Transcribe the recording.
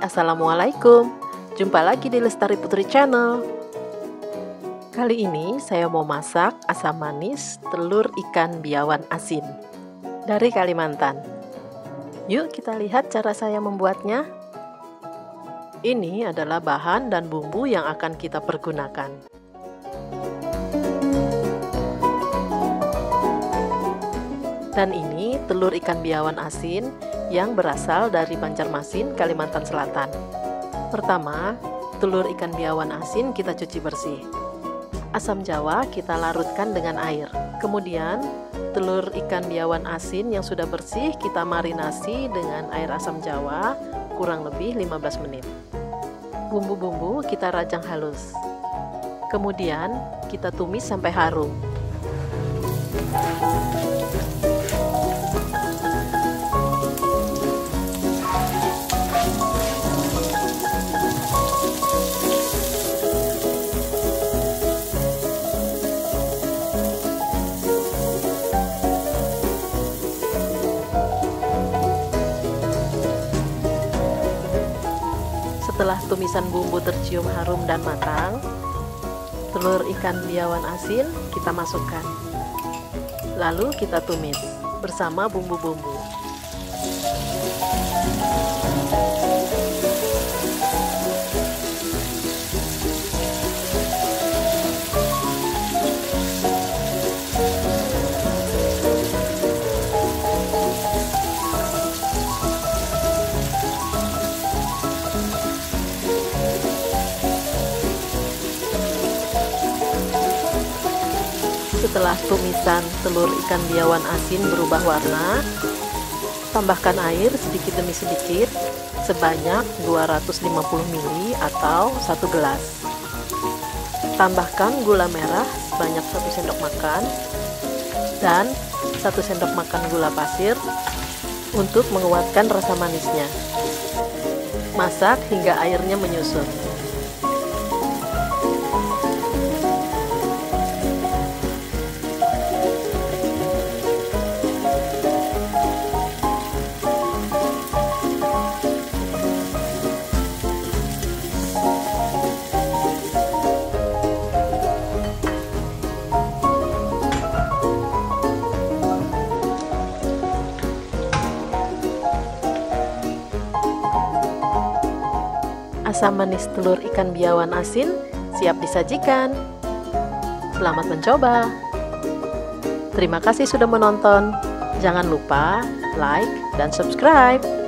Assalamualaikum, jumpa lagi di Lestari Putri Channel. Kali ini saya mau masak asam manis telur ikan biawan asin dari Kalimantan. Yuk kita lihat cara saya membuatnya. Ini adalah bahan dan bumbu yang akan kita pergunakan. Dan ini telur ikan biawan asin yang berasal dari Banjarmasin, Kalimantan Selatan. Pertama, telur ikan biawan asin kita cuci bersih. Asam jawa kita larutkan dengan air. Kemudian, telur ikan biawan asin yang sudah bersih kita marinasi dengan air asam jawa kurang lebih 15 menit. Bumbu-bumbu kita rajang halus. Kemudian, kita tumis sampai harum. Setelah tumisan bumbu tercium harum dan matang, telur ikan biawan asin kita masukkan. Lalu kita tumis bersama bumbu-bumbu. Setelah tumisan telur ikan biawan asin berubah warna, tambahkan air sedikit demi sedikit sebanyak 250 ml atau 1 gelas. Tambahkan gula merah sebanyak 1 sendok makan dan 1 sendok makan gula pasir untuk menguatkan rasa manisnya. Masak hingga airnya menyusut. Asam manis telur ikan biawan asin siap disajikan. Selamat mencoba. Terima kasih sudah menonton. Jangan lupa like dan subscribe.